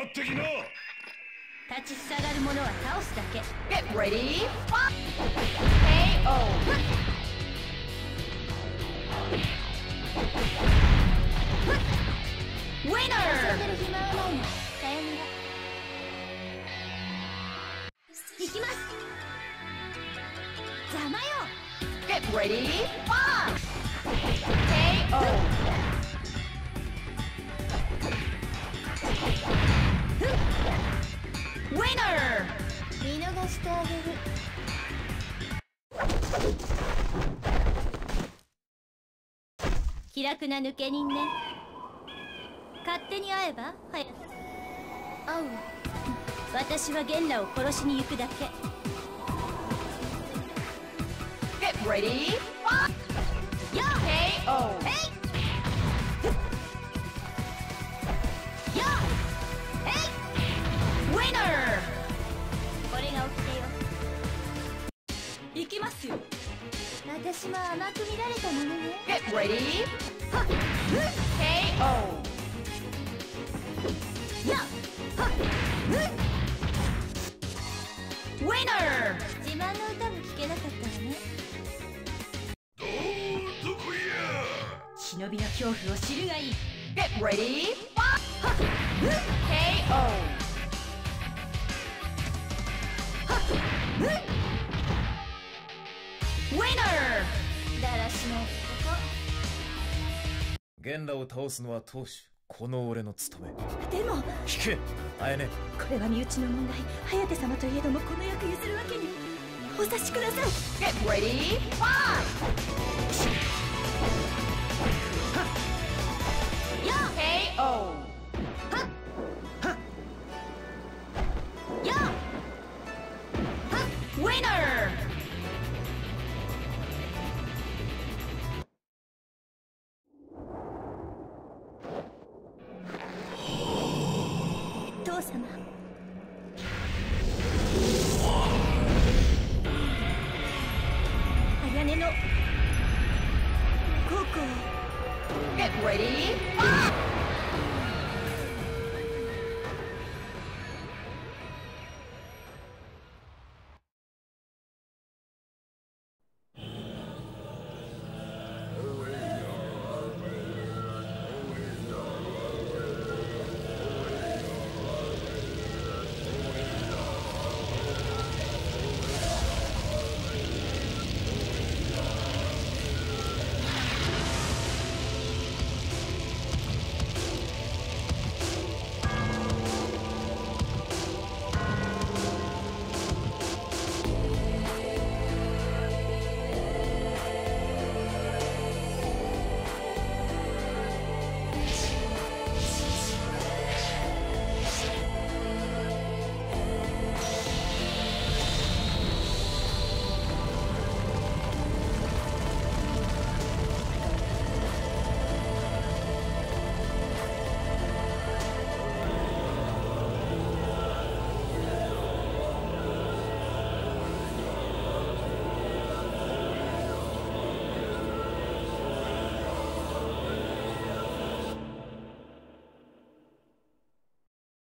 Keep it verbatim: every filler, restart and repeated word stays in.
ってきな。 立ちふさがる者は倒すだけ。 Get ready, fight! ケーオー. Winner! 遊んでる暇はないの。さよなら。行きます。邪魔よ。 Get ready, fight! ケーオー. Winner! 見逃してあげる。気楽な抜け人ね。勝手に会えばはや会うわ。私はゲンラを殺しに行くだけ。 Get ready, fight! よっケーオー. えいよっえい Winner! これが掟よ。行きますよ。私も甘く見られたものね。 Get ready, はっケーオー. やっはっ Winner! 自慢の歌も聞けなかったわね。 どこや。 忍びの恐怖を知るがいい。 Get ready, fight! はっケーオー. だらしない男。 ゲンラを倒すのは当主、この俺の務め。 でも聞け、あやね。 これは身内の問題。颯様といえどもこの役譲るわけに。お察しください。 Get ready, fight! よっケーオー. よっ Winner! 父様。鋼の孝行を。 Get ready, fight!